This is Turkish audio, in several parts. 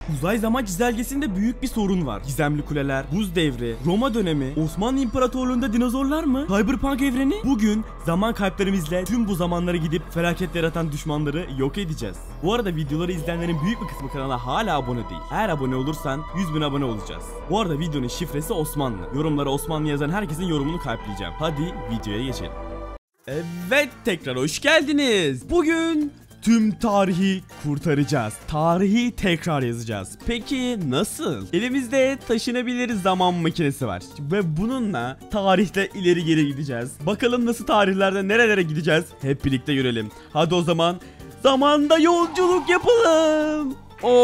Uzay zaman çizelgesinde büyük bir sorun var. Gizemli kuleler, buz devri, Roma dönemi, Osmanlı İmparatorluğu'nda dinozorlar mı? Cyberpunk evreni? Bugün zaman kalplerimizle tüm bu zamanlara gidip felaket yaratan düşmanları yok edeceğiz. Bu arada videoları izleyenlerin büyük bir kısmı kanala hala abone değil. Eğer abone olursan 100.000 abone olacağız. Bu arada videonun şifresi Osmanlı. Yorumlara Osmanlı yazan herkesin yorumunu kalpleyeceğim. Hadi videoya geçelim. Evet, tekrar hoş geldiniz. Bugün tüm tarihi kurtaracağız. Tarihi tekrar yazacağız. Peki nasıl? Elimizde taşınabilir zaman makinesi var. Ve bununla tarihte ileri geri gideceğiz. Bakalım nasıl tarihlerde nerelere gideceğiz? Hep birlikte görelim. Hadi o zaman zamanda yolculuk yapalım.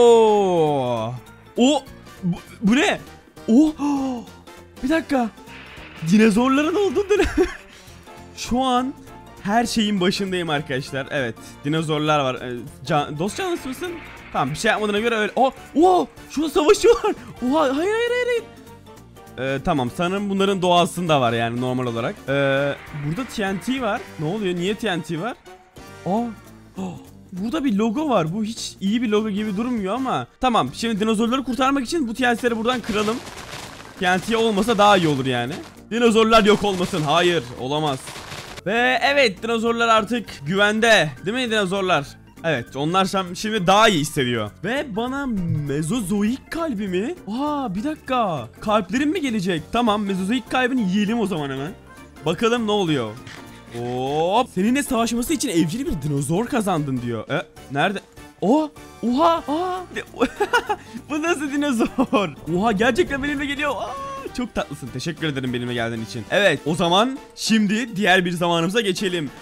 Bu ne? Bir dakika. Dinozorların olduğu dönem. Şu an her şeyin başındayım arkadaşlar. Evet, dinozorlar var. Dost canlısı mısın? Tamam, bir şey yapmadığına göre öyle. Şurada savaşıyorlar. Hayır. Tamam, sanırım bunların doğasında var yani normal olarak. Burada TNT var. Ne oluyor? Niye TNT var? Burada bir logo var. Bu hiç iyi bir logo gibi durmuyor ama. Tamam, şimdi dinozorları kurtarmak için bu TNT'leri buradan kıralım. TNT olmasa daha iyi olur yani. Dinozorlar yok olmasın. Hayır, olamaz. Ve evet, dinozorlar artık güvende. Değil mi dinozorlar? Evet, onlar şimdi daha iyi hissediyor. Ve bana mezozoik kalbimi... bir dakika. Kalplerim mi gelecek? Tamam, mezozoik kalbini yiyelim o zaman hemen. Bakalım ne oluyor. Hop. Seninle savaşması için evcil bir dinozor kazandın diyor. Nerede? Oha. Bu nasıl dinozor? Gerçekten benimle geliyor. Çok tatlısın. Teşekkür ederim benimle geldiğin için. Evet, o zaman şimdi diğer bir zamanımıza geçelim.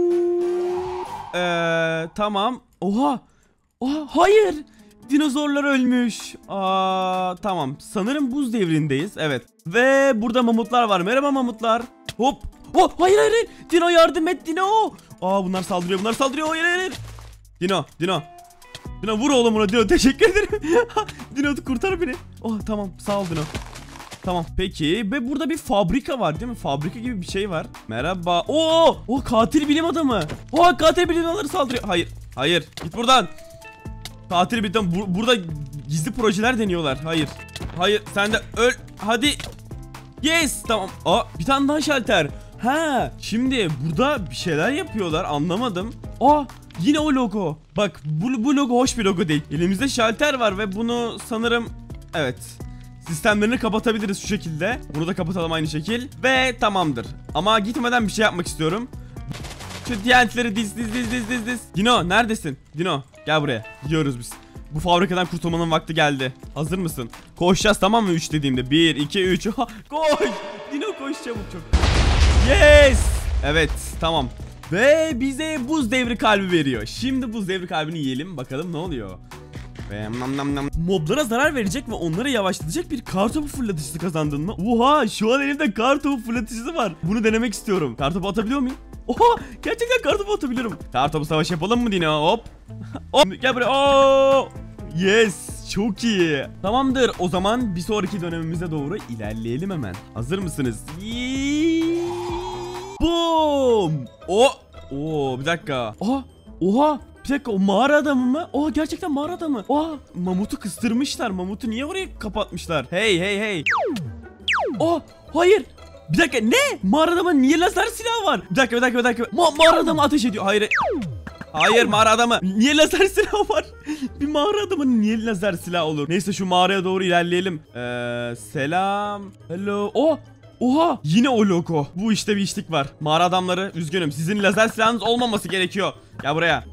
Tamam. Hayır. Dinozorlar ölmüş. Tamam. Sanırım buz devrindeyiz. Evet. Ve burada mamutlar var. Merhaba mamutlar. Hop. Hayır. Dino yardım et Dino. Bunlar saldırıyor. Hayır. Dino. Vur oğlum ona Dino. Teşekkür ederim. Dino kurtar beni. Tamam. Sağ ol Dino. Tamam, peki. Ve burada bir fabrika var değil mi? Fabrika gibi bir şey var. Merhaba. Katil bilim adamı. Katil bilim adamları saldırıyor. Hayır. Git buradan. Katil bilim adamı. Burada gizli projeler deniyorlar. Hayır. Sen de öl. Hadi. Yes. Tamam. Bir tane daha şalter. Şimdi burada bir şeyler yapıyorlar. Anlamadım. Yine o logo. Bak, bu logo hoş bir logo değil. Elimizde şalter var ve bunu sanırım... Evet. Sistemlerini kapatabiliriz şu şekilde. Bunu da kapatalım aynı şekil. Ve tamamdır. Ama gitmeden bir şey yapmak istiyorum. Şu TNT'leri diz. Dino neredesin? Dino gel buraya. Gidiyoruz biz. Bu fabrikadan kurtulmanın vakti geldi. Hazır mısın? Koşacağız, tamam mı? 3 dediğimde. 1, 2, 3. Koş. Dino koş çabuk çok. Yes. Evet, tamam. Ve bize buz devri kalbi veriyor. Şimdi buz devri kalbini yiyelim. Bakalım ne oluyor. Ve moblara zarar verecek ve onları yavaşlatacak bir kartopu fırlatıcısı kazandın mı? Şu an elimde kartopu fırlatıcısı var. Bunu denemek istiyorum. Kartopu atabiliyor muyum? Gerçekten kartopu atabiliyorum. Kartopu savaş yapalım mı Dino? Hop. Gel buraya. Yes, çok iyi. Tamamdır, o zaman bir sonraki dönemimize doğru ilerleyelim hemen. Hazır mısınız? Boom. Bir dakika. Bir dakika, o mağara adamı mı? Gerçekten mağara adamı. Mamutu kıstırmışlar. Mamutu niye oraya kapatmışlar? Hey. Hayır. Bir dakika, ne? Mağara adamın niye lazer silahı var? Bir dakika. Mağara adamı ateş ediyor. Hayır, mağara adamı. Niye lazer silahı var? Bir mağara adamın niye lazer silahı olur? Neyse, şu mağaraya doğru ilerleyelim. Selam. Hello. Yine o logo. Bu işte bir işlik var. Mağara adamları, üzgünüm. Sizin lazer silahınız olmaması gerekiyor. Gel buraya.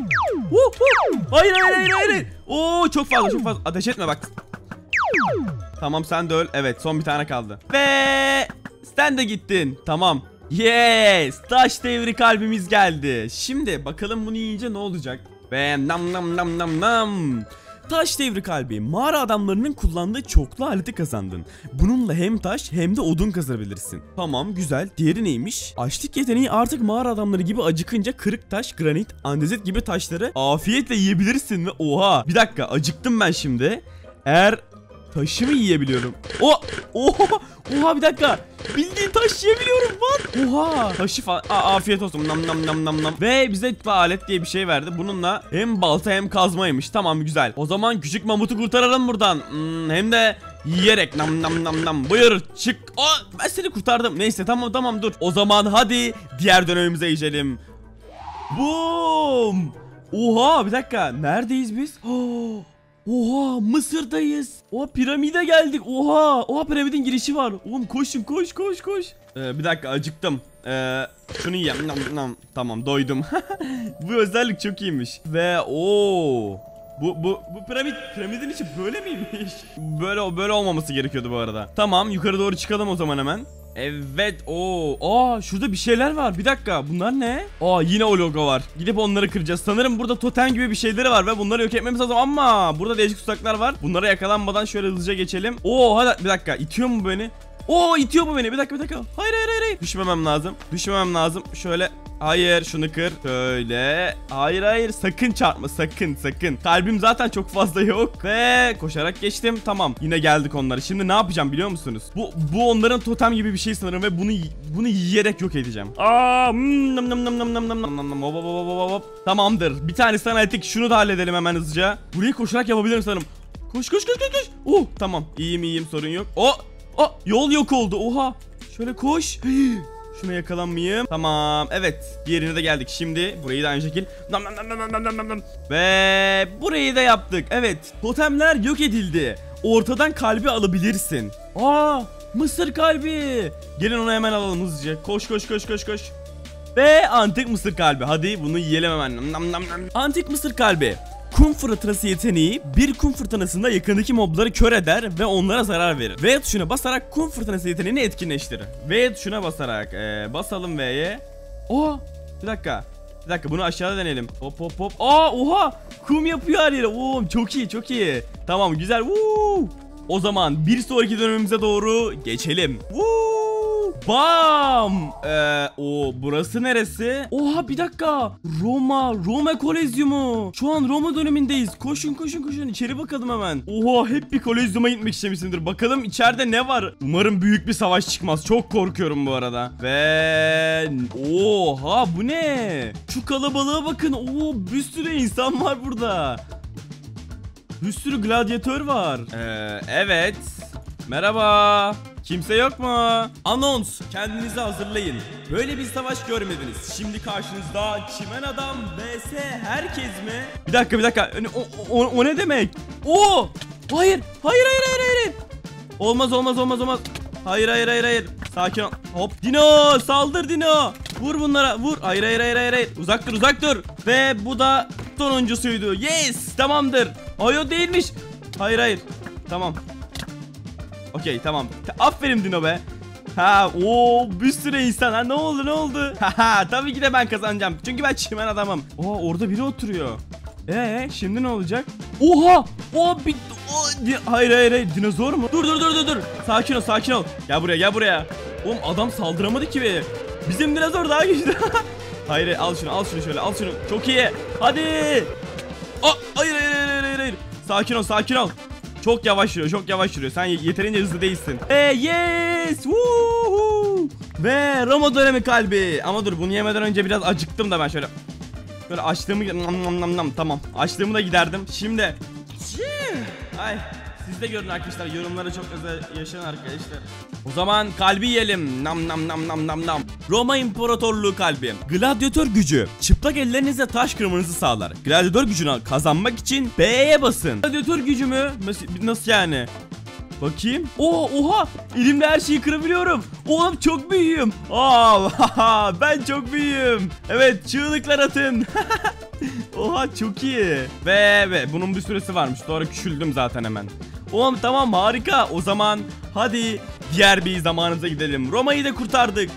Hayır. Çok fazla. Ateş etme bak. Tamam, sen de öl. Evet, son bir tane kaldı. Ve sen de gittin. Tamam. Yes. Taş devri kalbimiz geldi. Şimdi bakalım bunu yiyince ne olacak? Ve nam. Taş devri kalbi. Mağara adamlarının kullandığı çoklu aleti kazandın. Bununla hem taş hem de odun kazabilirsin. Tamam, güzel. Diğeri neymiş? Açlık yeteneği artık mağara adamları gibi acıkınca kırık taş, granit, andezit gibi taşları afiyetle yiyebilirsin ve bir dakika, acıktım ben şimdi. Taşı mı yiyebiliyorum? Bir dakika. Bildiğin taş yiyebiliyorum. What? Oha. Taşı falan. Afiyet olsun. Nam nam nam nam nam. Ve bize alet diye bir şey verdi. Bununla hem balta hem kazmaymış. Tamam, güzel. O zaman küçük mamutu kurtaralım buradan. Hem de yiyerek. Nam nam nam nam. Buyur çık. Ben seni kurtardım. Neyse, tamam dur. O zaman hadi diğer dönemimize geçelim. Boom. Oha, bir dakika. Neredeyiz biz? Oha, Mısır'dayız. Oha, piramide geldik. Oha piramidin girişi var. Oğlum koşun, koş. Bir dakika, acıktım. Şunu yiyeyim. Tamam, doydum. Bu özellik çok iyiymiş. Ve bu piramidin içi böyle miymiş? Böyle olmaması gerekiyordu bu arada. Tamam, yukarı doğru çıkalım o zaman hemen. Evet. Şurada bir şeyler var. Bir dakika, bunlar ne? Yine o logo var. Gidip onları kıracağız. Sanırım burada totem gibi bir şeyleri var ve bunları yok etmemiz lazım ama burada değişik tuzaklar var. Bunlara yakalanmadan şöyle hızlıca geçelim. Hadi bir dakika, itiyor mu beni? İtiyor mu beni? Bir dakika. Hayır. Düşmemem lazım. Şöyle. Hayır, şunu kır. Şöyle. Hayır. Sakın çarpma. Sakın. Kalbim zaten çok fazla yok. Ve koşarak geçtim. Tamam. Yine geldik onlara. Şimdi ne yapacağım biliyor musunuz? Bu onların totem gibi bir şey sanırım ve bunu yiyerek yok edeceğim. Tamamdır. Bir tanesi analitik. Şunu da halledelim hemen hızlıca. Burayı koşarak yapabilirim sanırım. Koş. Tamam. İyiyim, sorun yok. Yol yok oldu. Oha. Şöyle koş. Şuna yakalanmayayım. Tamam. Evet. Diğerine de geldik. Şimdi burayı da aynı şekil. Ve burayı da yaptık. Evet. Totemler yok edildi. Ortadan kalbi alabilirsin. Mısır kalbi. Gelin onu hemen alalım hızlıca. Koş. Ve antik mısır kalbi. Hadi bunu yiyelim hemen. Antik mısır kalbi. Kum fırtınası yeteneği bir kum fırtınasında yakındaki mobları kör eder ve onlara zarar verir. V tuşuna basarak kum fırtınası yeteneğini etkinleştirir. V tuşuna basarak basalım V'ye. Bir dakika bunu aşağıda deneyelim. Hop. Oha, kum yapıyor her yere. Çok iyi. Tamam, güzel. O zaman bir sonraki dönemimize doğru geçelim. Bam! Burası neresi? Oha, bir dakika. Roma Kolezyumu. Şu an Roma dönemindeyiz. Koşun. İçeri bakalım hemen. Oha, hep bir kolezyuma gitmek istemişsindir. Bakalım içeride ne var? Umarım büyük bir savaş çıkmaz. Çok korkuyorum bu arada. Ve oha, bu ne? Şu kalabalığa bakın. Bir sürü insan var burada. Bir sürü gladyatör var. Evet. Merhaba. Kimse yok mu? Anons. Kendinizi hazırlayın. Böyle bir savaş görmediniz. Şimdi karşınızda Çimen Adam vs herkes mi? Bir dakika. O ne demek? Hayır. Olmaz. Hayır. Sakin ol. Hop. Dino, saldır Dino. Vur bunlara. Vur. Hayır. Uzak dur. Ve bu da sonuncusuydu. Yes. Tamamdır. O değilmiş. Hayır. Tamam. Okey, tamam. Aferin Dino be. Bir sürü insan. Ne oldu? Tabii ki de ben kazanacağım. Çünkü ben Çimen Adamım. Orada biri oturuyor. Şimdi ne olacak? Hayır. Dinozor mu? Dur. Sakin ol. Gel buraya. Oğlum, adam saldıramadı ki. Bizim dinozor daha güçlü. Hayır, al şunu şöyle. Al şunu. Çok iyi. Hadi. Hayır. Sakin ol. Çok yavaş yürüyor. Sen yeterince hızlı değilsin. Yes! Woohoo! Ve Roma dönemi kalbi. Ama dur, bunu yemeden önce biraz acıktım da ben şöyle açlığımı tamam. Açlığımı da giderdim. Şimdi siz de görün arkadaşlar. Yorumlara çok özel yaşayın arkadaşlar. O zaman kalbi yiyelim. Nam. Roma İmparatorluğu kalbi. Gladyatör gücü. Çıplak ellerinizle taş kırmanızı sağlar. Gladyatör gücünü kazanmak için B'ye basın. Gladyatör gücü mü? Nasıl yani? Bakayım. Oha! Elimle her şeyi kırabiliyorum. Oğlum, çok büyüğüm. Ben çok büyüğüm. Evet, çığlıklar atın. Oha, çok iyi. Ve bunun bir süresi varmış. Doğru, küçüldüm zaten hemen. Oğlum, tamam, harika. O zaman hadi diğer bir zamanımıza gidelim. Roma'yı da kurtardık.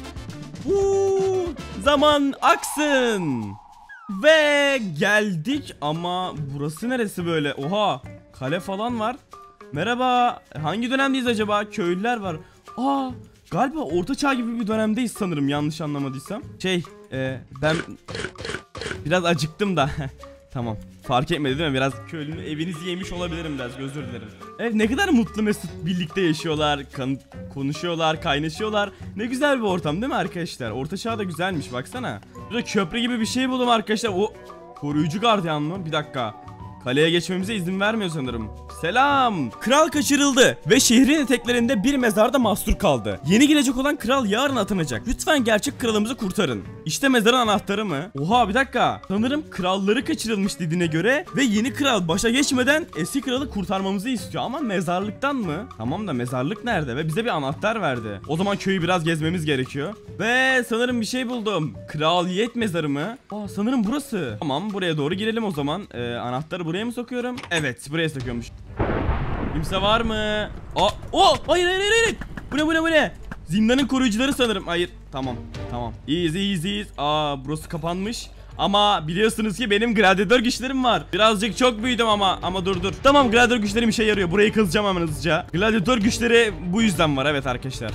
Zaman aksın. Ve geldik ama burası neresi böyle? Oha, kale falan var. Merhaba. Hangi dönemdeyiz acaba? Köylüler var. Galiba orta çağ gibi bir dönemdeyiz sanırım, yanlış anlamadıysam. Ben biraz acıktım da. Tamam. fark etmedi değil mi? Biraz köylünün evinizi yemiş olabilirim biraz. Özür dilerim. Evet, ne kadar mutlu mesut birlikte yaşıyorlar. Konuşuyorlar, kaynaşıyorlar. Ne güzel bir ortam değil mi arkadaşlar? Orta Çağ da güzelmiş baksana. Burada köprü gibi bir şey buldum arkadaşlar. O koruyucu gardiyan mı? Bir dakika. Kaleye geçmemize izin vermiyor sanırım. Selam. Kral kaçırıldı ve şehrin eteklerinde bir mezarda mahsur kaldı. Yeni gelecek olan kral yarın atanacak. Lütfen gerçek kralımızı kurtarın. İşte mezarın anahtarı mı? Oha, bir dakika. Sanırım kralları kaçırılmış dediğine göre ve yeni kral başa geçmeden eski kralı kurtarmamızı istiyor. Ama mezarlıktan mı? Tamam da mezarlık nerede? Ve bize bir anahtar verdi. O zaman köyü biraz gezmemiz gerekiyor. Ve sanırım bir şey buldum. Kraliyet mezarı mı? Aa, sanırım burası. Tamam, buraya doğru girelim o zaman. Anahtarı buraya mı sokuyorum? Evet, buraya sokuyormuş. Kimse var mı? Hayır. Bu ne? Zindanın koruyucuları sanırım. Hayır, tamam. İyiyiz. Burası kapanmış. Ama biliyorsunuz ki benim gladyatör güçlerim var. Birazcık çok büyüdüm ama dur. Tamam, gladyatör güçlerim işe yarıyor. Burayı kazacağım hemen hızlıca. Gladyatör güçleri bu yüzden var, evet arkadaşlar.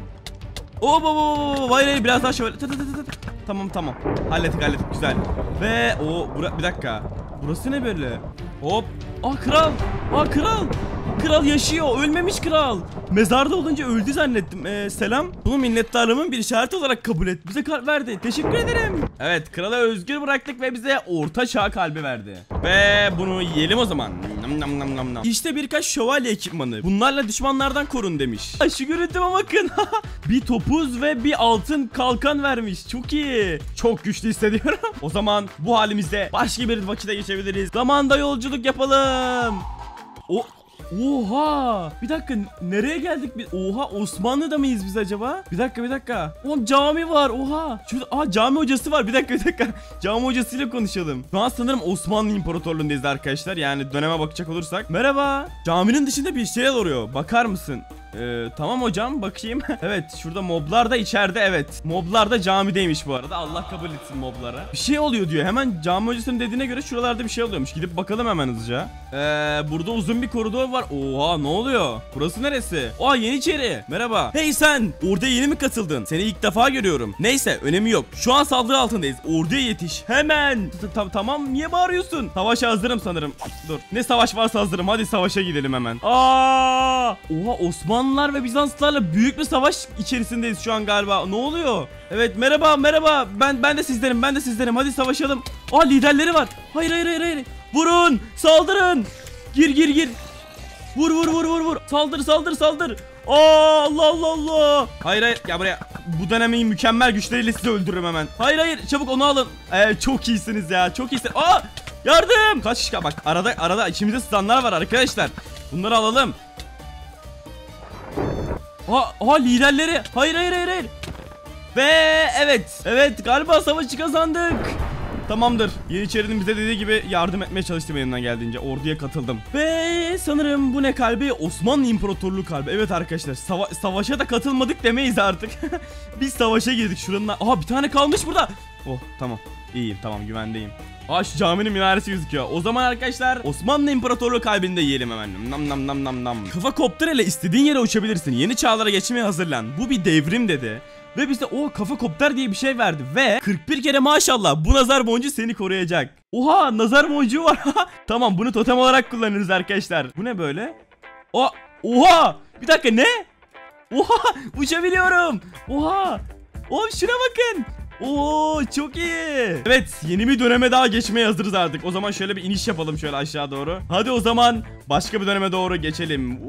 Hayır, biraz daha şöyle. Tamam. Hallettik, güzel. Ve bir dakika. Burası ne böyle? Hop. Kral. Kral yaşıyor. Ölmemiş kral. Mezarda olunca öldü zannettim. Selam. Bunu minnettarlığımın bir işareti olarak kabul et. Bize kalp verdi. Teşekkür ederim. Evet, kralı özgür bıraktık ve bize orta çağ kalbi verdi. Ve bunu yiyelim o zaman. İşte birkaç şövalye ekipmanı. Bunlarla düşmanlardan korun demiş. Şu görüntüme bakın. Bir topuz ve bir altın kalkan vermiş. Çok iyi. Çok güçlü hissediyorum. O zaman bu halimizde başka bir vakite geçebiliriz. Zamanda yolculuk yapalım. Oha! Bir dakika, nereye geldik biz? Oha, Osmanlı'da mıyız biz acaba? Bir dakika. Oğlum, cami var. Oha! Şurada cami hocası var. Bir dakika. Cami hocasıyla konuşalım. Şu an sanırım Osmanlı İmparatorluğu'ndayız arkadaşlar. Yani döneme bakacak olursak. Merhaba. Caminin dışında bir şey oluyor. Bakar mısın? Tamam hocam, bakayım. Evet, şurada moblar da içeride, evet. Moblar da camideymiş bu arada. Allah kabul etsin moblara. Bir şey oluyor diyor. Hemen cami hocasının dediğine göre şuralarda bir şey oluyormuş. Gidip bakalım hemen hızlıca. Burada uzun bir koridor var. Oha, ne oluyor? Burası neresi? Yeniçeri. Merhaba. Hey sen, orduya yeni mi katıldın? Seni ilk defa görüyorum. Neyse, önemi yok. Şu an saldırı altındayız. Orduya yetiş. Hemen. Tamam, niye bağırıyorsun? Savaşa hazırım sanırım. Dur. Ne savaş varsa hazırım. Hadi savaşa gidelim hemen. Oha, Osmanlılar ve Bizanslılarla büyük bir savaş içerisindeyiz şu an galiba. Ne oluyor? Evet, merhaba. Ben de sizdenim. Hadi savaşalım. Liderleri var. Hayır. Vurun, saldırın. Gir. Vur. Saldır. Allah. Hayır. Ya buraya. Bu dönemin mükemmel güçleriyle sizi öldürürüm hemen. Hayır. Çabuk onu alın. Çok iyisiniz ya. Çok iyisiniz. Yardım. Kaç kişi? Bak, arada içimizde sızanlar var arkadaşlar. Bunları alalım. Liderleri. Hayır. Ve evet galiba savaşı kazandık. Tamamdır. Yeniçerinin bize dediği gibi yardım etmeye çalıştım elimden geldiğince. Orduya katıldım. Ve sanırım bu ne kalbi? Osmanlı İmparatorluğu kalbi. Evet arkadaşlar, savaşa da katılmadık demeyiz artık. Biz savaşa girdik şuranın. Bir tane kalmış burada. Tamam. İyiyim, tamam, güvendeyim. Şu caminin minaresi gözüküyor. O zaman arkadaşlar Osmanlı İmparatorluğu kalbinde yiyelim hemen. Nam. Kafa kopter ile istediğin yere uçabilirsin. Yeni çağlara geçmeye hazırlan. Bu bir devrim dedi. Ve bize kafa kopter diye bir şey verdi. Ve 41 kere maşallah, bu nazar boncuğu seni koruyacak. Nazar boncuğu var. Tamam, bunu totem olarak kullanırız arkadaşlar. Bu ne böyle? Bir dakika, ne? Uçabiliyorum. Şuna bakın. Çok iyi. Evet, yeni bir döneme daha geçmeye hazırız artık. O zaman şöyle bir iniş yapalım şöyle aşağı doğru. Hadi o zaman başka bir döneme doğru geçelim.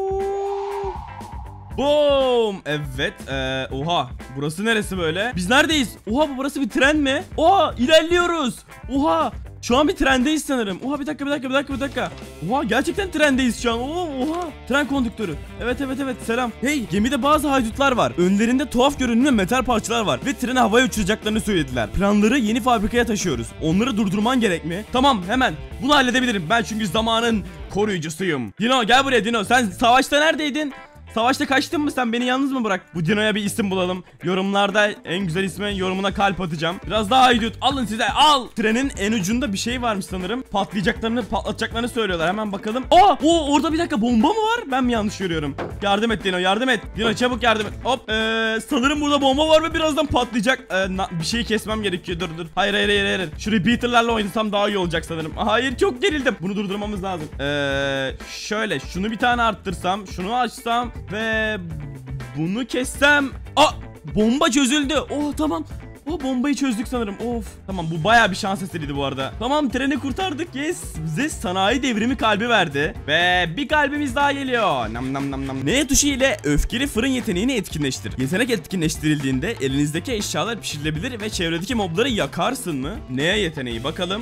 Boom. Evet. Burası neresi böyle? Biz neredeyiz? Burası bir tren mi? İlerliyoruz. Şu an bir trendeyiz sanırım. Bir dakika. Gerçekten trendeyiz şu an. Tren kondüktörü. Evet. Selam. Hey, gemide bazı haydutlar var. Önlerinde tuhaf görünümlü metal parçalar var. Ve treni havaya uçuracaklarını söylediler. Planları yeni fabrikaya taşıyoruz. Onları durdurman gerek mi? Tamam, hemen. Bunu halledebilirim. Ben çünkü zamanın koruyucusuyum. Dino, gel buraya Dino. Sen savaşta neredeydin? Savaşta kaçtın mı sen? Beni yalnız mı bırak? Bu Dino'ya bir isim bulalım. Yorumlarda en güzel ismi yorumuna kalp atacağım. Biraz daha haydut. Alın size, al. Trenin en ucunda bir şey varmış sanırım. Patlatacaklarını söylüyorlar. Hemen bakalım. Orada bir dakika, bomba mı var? Ben mi yanlış görüyorum? Yardım et Dino, yardım et. Dino çabuk yardım et. Hop. Sanırım burada bomba var ve birazdan patlayacak. Bir şeyi kesmem gerekiyor. Dur. Hayır. Şu repeater'larla oynasam daha iyi olacak sanırım. Hayır, çok gerildim. Bunu durdurmamız lazım. Şöyle şunu bir tane arttırsam, şunu açsam ve bunu kessem. Bomba çözüldü. Tamam. Bombayı çözdük sanırım. Of. Tamam, bu bayağı bir şans eseriydi bu arada. Tamam, treni kurtardık. Yes. Bize sanayi devrimi kalbi verdi. Ve bir kalbimiz daha geliyor. Nam. N tuşu ile öfkeli fırın yeteneğini etkinleştir. Yetenek etkinleştirildiğinde elinizdeki eşyalar pişirilebilir ve çevredeki mobları yakarsın mı? N yeteneği bakalım.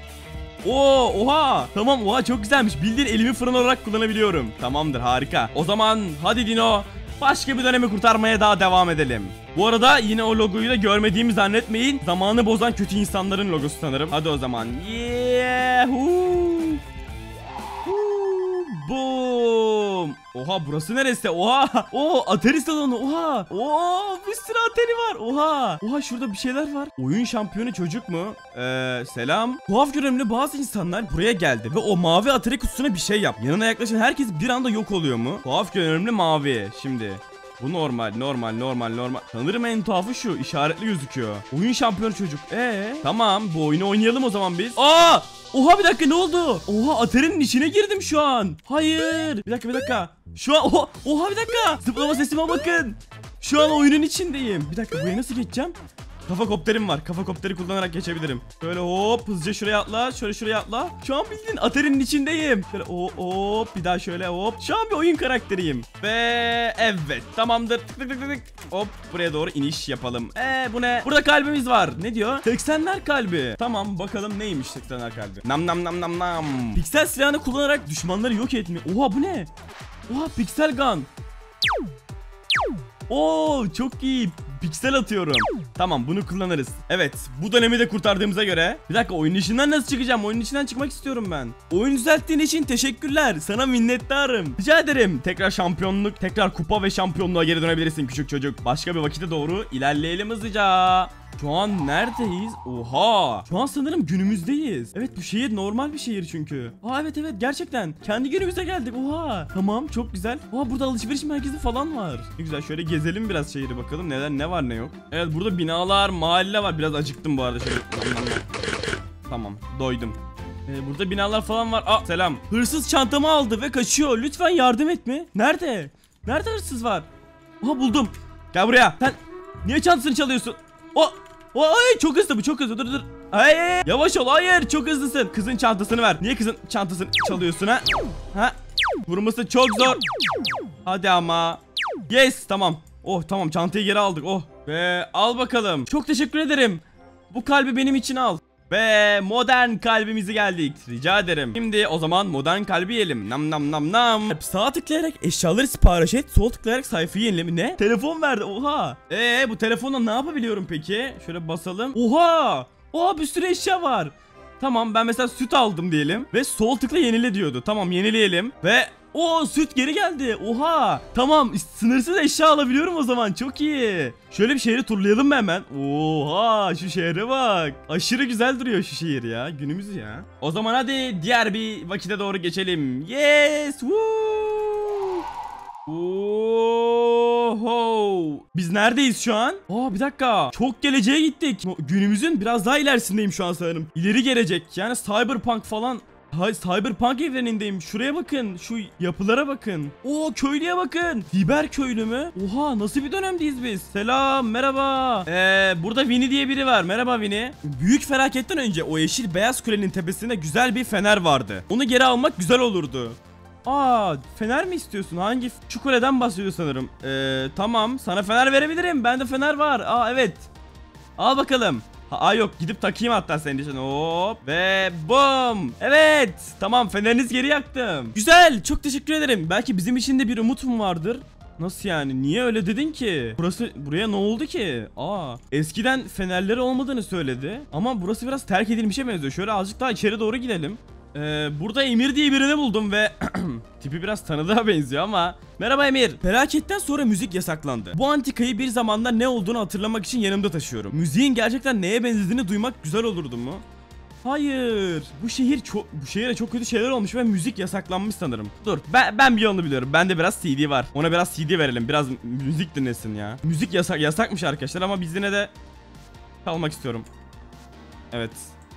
Oha. Tamam, çok güzelmiş. Bildiğin elimi fırın olarak kullanabiliyorum. Tamamdır, harika. O zaman hadi Dino, başka bir dönemi kurtarmaya daha devam edelim. Bu arada yine o logoyu da görmediğimi zannetmeyin. Zamanı bozan kötü insanların logosu sanırım. Hadi o zaman. Boom. Oha, burası neresi? Oha. Atari salonu. Oha. Bir sürü Atari var. Oha, şurada bir şeyler var. Oyun şampiyonu çocuk mu? Selam. Tuhaf görünümlü bazı insanlar buraya geldi ve o mavi Atari kutusuna bir şey yap. Yanına yaklaşan herkes bir anda yok oluyor mu? Tuhaf görünümlü mavi. Şimdi bu normal. Sanırım en tuhafı şu, işaretli gözüküyor. Oyun şampiyonu çocuk. Tamam, bu oyunu oynayalım o zaman biz. Oha, bir dakika, ne oldu? Atari'nin içine girdim şu an. Hayır. Bir dakika. Şu an bir dakika. Zıplama sesime bakın. Şu an oyunun içindeyim. Bir dakika, buraya nasıl geçeceğim? Kafa kopterim var. Kafa kopteri kullanarak geçebilirim. Böyle hop, hızlıca şuraya atla. Şuraya atla. Şu an bildiğin Atari'nin içindeyim. Şöyle hop, bir daha şöyle hop. Şu an bir oyun karakteriyim. Ve evet, tamamdır. Tık. Hop, buraya doğru iniş yapalım. Bu ne? Burada kalbimiz var. Ne diyor? 80'ler kalbi. Tamam, bakalım neymiş 80'ler kalbi. Nam. Piksel silahını kullanarak düşmanları yok etme. Oha, bu ne? Piksel gun. Çok iyi. Piksel atıyorum. Tamam, bunu kullanırız. Evet, bu dönemi de kurtardığımıza göre. Bir dakika, oyun içinden nasıl çıkacağım? Oyun içinden çıkmak istiyorum ben. Oyun düzelttiğin için teşekkürler. Sana minnettarım. Rica ederim. Tekrar kupa ve şampiyonluğa geri dönebilirsin küçük çocuk. Başka bir vakite doğru ilerleyelim hızlıca. Şu an neredeyiz? Oha. Şu an sanırım günümüzdeyiz. Evet, bu şehir normal bir şehir çünkü. Evet, gerçekten. Kendi günümüze geldik. Oha. Tamam, çok güzel. Burada alışveriş merkezi falan var. Ne güzel, şöyle gezelim biraz şehri, bakalım ne var ne yok. Evet, burada binalar, mahalle var. Biraz acıktım bu arada. Şöyle. Tamam, doydum. Burada binalar falan var. Selam. Hırsız çantamı aldı ve kaçıyor. Lütfen yardım et mi? Nerede hırsız var? Buldum. Gel buraya. Sen niye çantasını çalıyorsun? Ay, çok hızlı bu, çok hızlı. Dur. Ay, yavaş ol. Hayır, çok hızlısın. Kızın çantasını ver. Niye kızın çantasını çalıyorsun ha? Vurması çok zor. Hadi ama. Yes, tamam. Tamam, çantayı geri aldık. Ve al bakalım. Çok teşekkür ederim. Bu kalbi benim için al. Ve modern kalbimizi geldik. Rica ederim. Şimdi o zaman modern kalbi yiyelim. Nam. Sağa tıklayarak eşyaları sipariş et. Sol tıklayarak sayfayı yenile. Ne? Telefon verdi. Oha. Bu telefonla ne yapabiliyorum peki? Şöyle basalım. Oha. Bir sürü eşya var. Tamam, ben mesela süt aldım diyelim. Ve sol tıkla yenile diyordu. Tamam, yenileyelim. Ve süt geri geldi. Oha. Tamam, sınırsız eşya alabiliyorum o zaman. Çok iyi. Şöyle bir şehri turlayalım mı hemen? Oha, şu şehre bak. Aşırı güzel duruyor şu şehir ya. Günümüz ya. O zaman hadi diğer bir vakite doğru geçelim. Yes. Biz neredeyiz şu an? Bir dakika. Çok geleceğe gittik. Günümüzün biraz daha ilerisindeyim şu an sanırım. İleri gelecek. Yani Cyberpunk falan. Hayır, Cyberpunk evrenindeyim. Şuraya bakın. Şu yapılara bakın. Köylüye bakın. Hiber köylü mü? Oha, nasıl bir dönemdeyiz biz? Selam, merhaba. Burada Winnie diye biri var. Merhaba Winnie. Büyük felaketten önce o yeşil beyaz kulenin tepesinde güzel bir fener vardı. Onu geri almak güzel olurdu. Fener mi istiyorsun? Şu kuleden bahsediyor sanırım. Tamam, sana fener verebilirim. Bende fener var. Evet. Al bakalım. Yok, gidip takayım hatta senin için. Hop ve bum. Evet, tamam, feneriniz geri yaktım. Güzel, çok teşekkür ederim. Belki bizim için de bir umutum vardır. Nasıl yani? Niye öyle dedin ki? Buraya ne oldu ki? Eskiden fenerleri olmadığını söyledi. Ama burası biraz terk edilmişe benziyor. Şöyle azıcık daha içeri doğru gidelim. Burada Emir diye birini buldum ve tipi biraz tanıdığa benziyor ama. Merhaba Emir. Felaketten sonra müzik yasaklandı. Bu antikayı bir zamanlar ne olduğunu hatırlamak için yanımda taşıyorum. Müziğin gerçekten neye benzediğini duymak güzel olurdu mu? Hayır. Bu şehire çok kötü şeyler olmuş ve müzik yasaklanmış sanırım. Dur, ben bir yolunu biliyorum. Bende biraz CD var. Ona biraz CD verelim. Biraz müzik dinlesin ya. Müzik yasakmış arkadaşlar ama biz yine de kalmak istiyorum. Evet.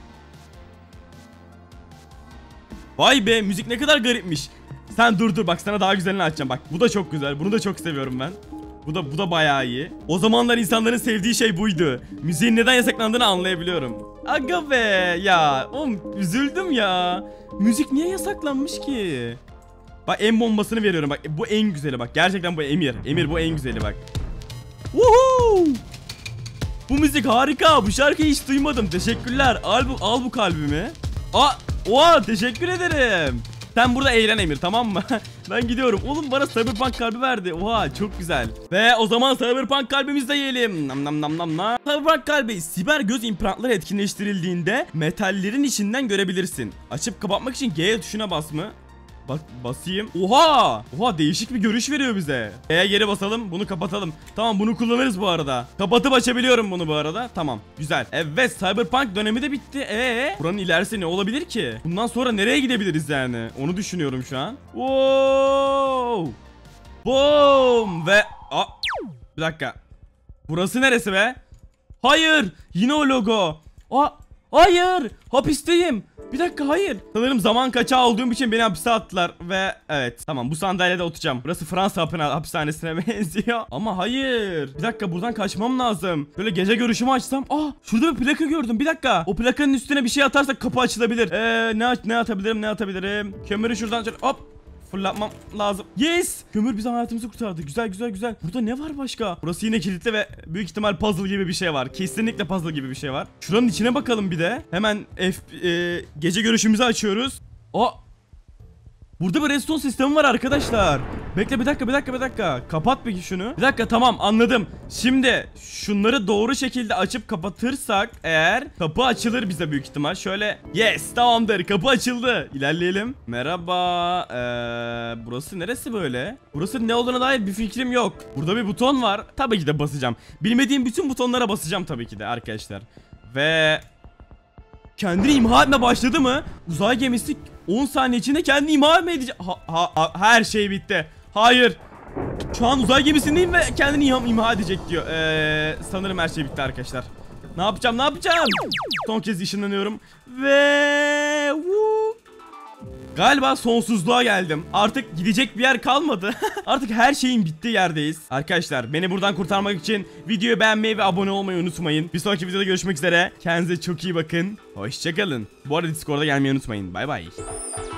Vay be, müzik ne kadar garipmiş. Sen dur bak, sana daha güzelini açacağım. Bak, bu da çok güzel. Bunu da çok seviyorum ben. Bu da bayağı iyi. O zamanlar insanların sevdiği şey buydu. Müziğin neden yasaklandığını anlayabiliyorum. Aga be ya. Oğlum üzüldüm ya. Müzik niye yasaklanmış ki? Bak, en bombasını veriyorum bak. Bu en güzeli bak. Gerçekten bu Emir. Emir, bu en güzeli bak. Woohoo! Bu müzik harika. Bu şarkıyı hiç duymadım. Teşekkürler. Al bu kalbimi. Oha, teşekkür ederim. Sen burada eğlen Emir, tamam mı? Ben gidiyorum. Oğlum bana Cyberpunk kalbi verdi. Oha, çok güzel. Ve o zaman Cyberpunk kalbimizi de yiyelim. Nam nam nam nam nam. Cyberpunk kalbi siber göz implantları etkinleştirildiğinde metallerin içinden görebilirsin. Açıp kapatmak için G tuşuna bas mı? Bak, basayım. Oha! Oha, değişik bir görüş veriyor bize. Geri basalım, bunu kapatalım. Tamam, bunu kullanırız bu arada. Kapatıp açabiliyorum bunu bu arada. Tamam, güzel. Evet, Cyberpunk dönemi de bitti. Buranın ilerisi ne olabilir ki? Bundan sonra nereye gidebiliriz yani? Onu düşünüyorum şu an. Wow! Boom! Ve bir dakika. Burası neresi be? Hayır! Yine o logo. Hayır! Hapisteyim. Bir dakika, hayır. Sanırım zaman kaçağı olduğum için beni hapise attılar ve evet, tamam, bu sandalyede oturacağım. Burası Fransa hapishanesine benziyor. Ama hayır. Bir dakika, buradan kaçmam lazım. Böyle gece görüşümü açsam. Şurada bir plaka gördüm. Bir dakika. O plakanın üstüne bir şey atarsak kapı açılabilir. Ne atabilirim? Kömürü şuradan hop. Fırlatmam lazım. Yes! Kömür bizim hayatımızı kurtardı. Güzel. Burada ne var başka? Burası yine kilitli ve büyük ihtimal puzzle gibi bir şey var. Kesinlikle puzzle gibi bir şey var. Şuranın içine bakalım bir de. Hemen gece görüşümüzü açıyoruz. Burada bir redstone sistemi var arkadaşlar. Bekle, bir dakika. Kapat peki şunu. Bir dakika, tamam, anladım. Şimdi şunları doğru şekilde açıp kapatırsak eğer, kapı açılır bize büyük ihtimal. Şöyle, yes, tamamdır, kapı açıldı. İlerleyelim. Merhaba. Burası neresi böyle? Burası ne olduğuna dair bir fikrim yok. Burada bir buton var. Tabii ki de basacağım. Bilmediğim bütün butonlara basacağım tabii ki de arkadaşlar. Ve kendini imha etme başladı mı? Uzay gemisi 10 saniye içinde kendini imha etme edecek. Her şey bitti. Hayır. Şu an uzay gemisindeyim ve kendini imha edecek diyor. Sanırım her şey bitti arkadaşlar. Ne yapacağım? Son kez ışınlanıyorum. Ve galiba sonsuzluğa geldim. Artık gidecek bir yer kalmadı. Artık her şeyin bittiği yerdeyiz. Arkadaşlar, beni buradan kurtarmak için videoyu beğenmeyi ve abone olmayı unutmayın. Bir sonraki videoda görüşmek üzere. Kendinize çok iyi bakın. Hoşçakalın. Bu arada Discord'a gelmeyi unutmayın. Bay bay.